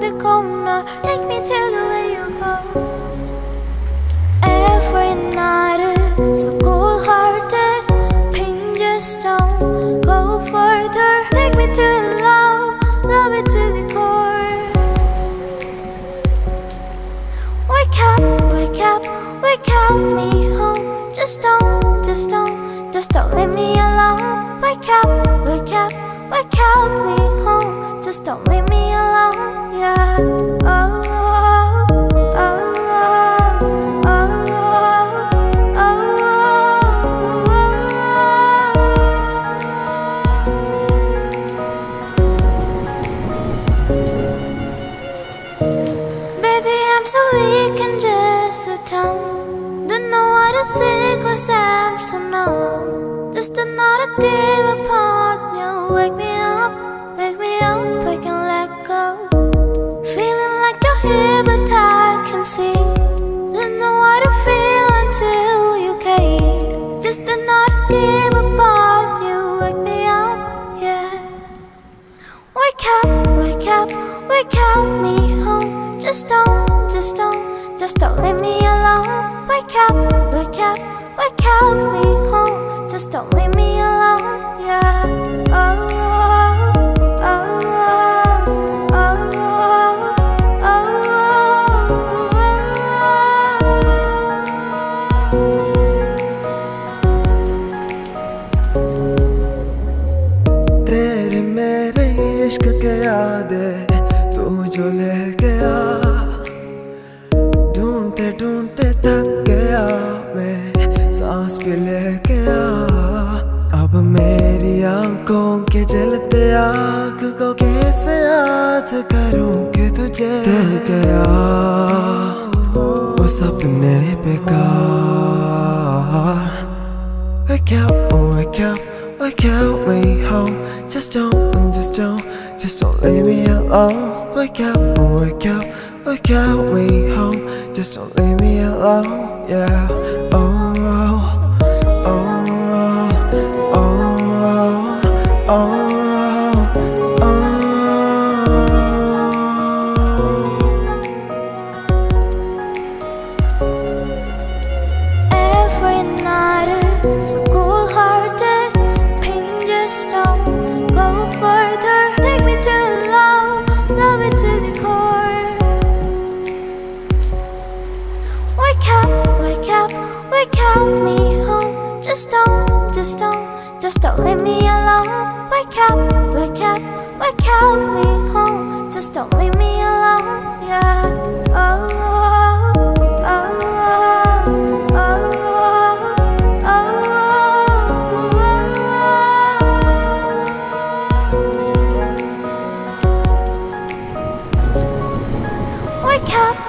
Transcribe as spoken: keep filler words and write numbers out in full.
music owner, take me to the way you go. Every night is so cold-hearted, pain just don't go further. Take me to love, love it to the core. Wake up, wake up, wake up me home. Just don't, just don't, just don't leave me alone. Wake up, wake up, wake up me home. Just don't leave me alone, yeah. Oh, oh, oh, oh, oh, oh, oh. Baby, I'm so weak and just so dumb. Don't know what to say 'cause I'm so numb. Just another day apart, you wake me up, wake me up, I can let go. Feeling like you're here but I can see. Don't know what to feel until you came. Just another day apart, you wake me up, yeah. Wake up, wake up, wake up me home. Just don't, just don't, just don't leave me alone. Wake up, wake up, wake up me home. Just don't leave me alone, yeah. Oh, oh, oh, oh, oh, oh. तेरे मेरे इश्क के यादे तू जो ले गया, ढूंढते ढूंढते थक गया मैं, सांस भी ले गया। अब मेरी आंखों के जलते आग को कैसे याद करूं कि तुझे दिल गया वो सपने बेकार। Wake up, wake up, wake up me home. Just don't, just don't, just don't leave me alone. Wake up, wake up, wake up me home. Just don't leave me alone, yeah. Oh, oh, oh, oh, oh, oh. Every night is so cold-hearted, pain just don't go further. Take me to love, love it to the core. Wake up, wake up, wake up me home. Just don't, just don't, just don't leave me alone. Wake up, wake up, wake up me home. Just don't leave me alone, yeah. Oh, oh, oh, oh, oh, oh. Wake up,